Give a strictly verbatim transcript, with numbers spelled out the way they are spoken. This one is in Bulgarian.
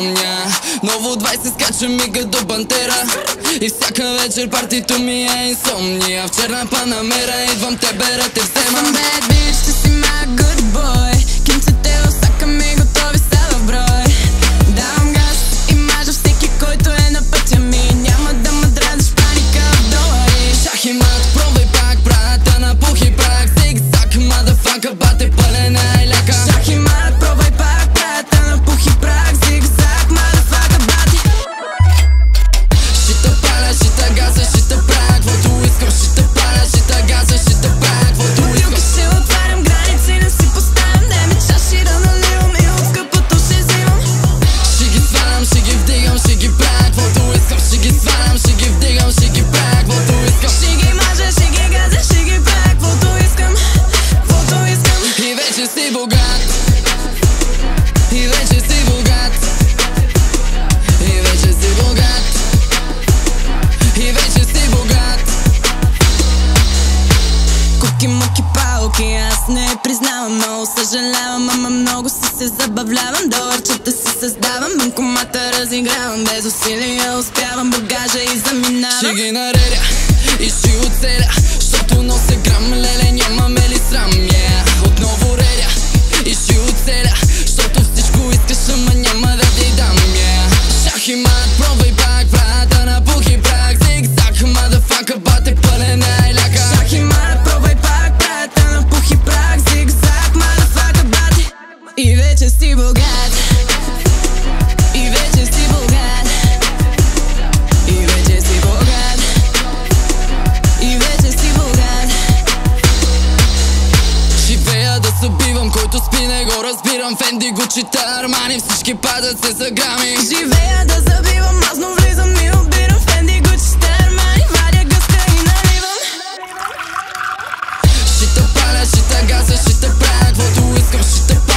помня. Ново двайсет скача мига до Пантера и всяка вечер партито ми е инсомния. В черна панамера идвам те бера, те вземам. Съм bad bitch, ти си my good boy. Кимците усака ми готови са в брой. Давам газ и мажа всеки, който е на пътя ми. Няма да ме дразиш, паника в долари. Шах и мат, пробвай пак, прата на пух и прах. Зигзаг, мадафака, бате пълен ай-ляка. Шах и мат, пробвай пак, прата на пух и прах. Зигзаг, мадафака, бати. Шита паля, шита газа, шита прах. Каквото искам, шита паля, шита газа, шита прах. Каквото искам. Тук ще отварям граници, не си поставям. Не ми чаши да наливам и от скъпото ще взимам. Ще ги свалям, ще ги вдигам, ще ги правя каквото искам. Ще ги свалям, ще ги вдигам, ще ги правя каквото искам. Ще ги мажа, ще ги газа, ще ги правя каквото искам. Каквото искам. И вече си богат. И вече си богат. И вече си богат. И вече си богат. Куки, муки, палки, аз не признавам. Много съжалявам, ама много си се забавлявам. Доларчета си създавам, банкомата разигравам. Без усилия успявам, багажа и заминавам. Ще ги наредя и ще оцеля, защото нося грам, леле, нямаме ли срам, yeah. Отново редя и ще оцеля, защото всичко искаш, ама няма да ти дам, yeah. Шах и мат, пробвай пак, прата на пух и прах. Зигзаг, мадафака, бате пълен ай-ляка. Шах и мат, пробвай пак, прата на пух и прах. Зигзаг, мадафака, бати. И вече си богат. И вече си богат. И вече си богат. И вече си богат. Живея да се убивам, който спи не го разбирам. Фенди, Гучи, Армани, всички падат се за грами. Живея да забивам, аз но влизам и обирам. Фенди, Гучи, Армани, вадя гъска и наливам. Шита паля, шита газа, шита правя каквото искам. Шита